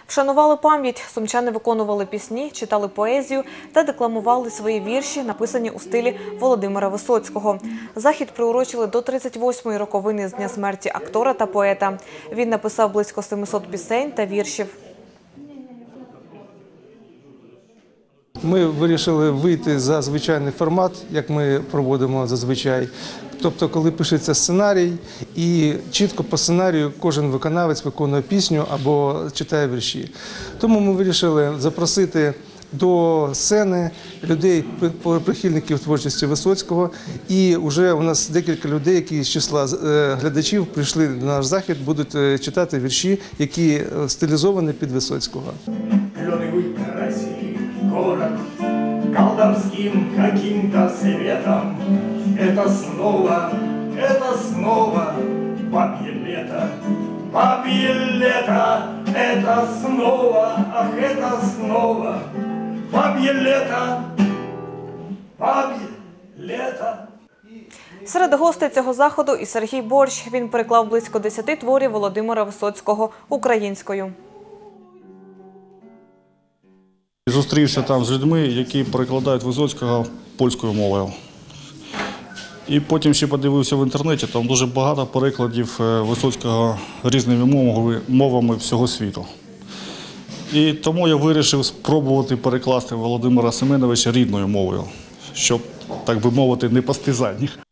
Вшанували пам'ять, сумчани виконували пісні, читали поезію та декламували свої вірші, написані у стилі Володимира Висоцького. Захід приурочили до 38-ї роковини з дня смерті актора та поета. Він написав близько 700 пісень та віршів. Ми вирішили вийти за звичайний формат, як ми проводимо зазвичай. Тобто, коли пишеться сценарій і чітко по сценарію кожен виконавець виконує пісню або читає вірші. Тому ми вирішили запросити до сцени людей, прихильників творчості Висоцького. І вже у нас декілька людей, які з числа глядачів прийшли на наш захід, будуть читати вірші, які стилізовані під Висоцького. Город колдовским каким-то светом. Это снова бабье лето, это снова, ах, это снова бабье лето. Серед гостей цього заходу і Сергій Борщ. Він переклав близько 10 творів Володимира Висоцького українською. Зустрівся там з людьми, які перекладають Висоцького польською мовою. І потім ще подивився в інтернеті, там дуже багато перекладів Висоцького різними мовами всього світу. І тому я вирішив спробувати перекласти Володимира Семеновича рідною мовою, щоб, так би мовити, не постизати їх.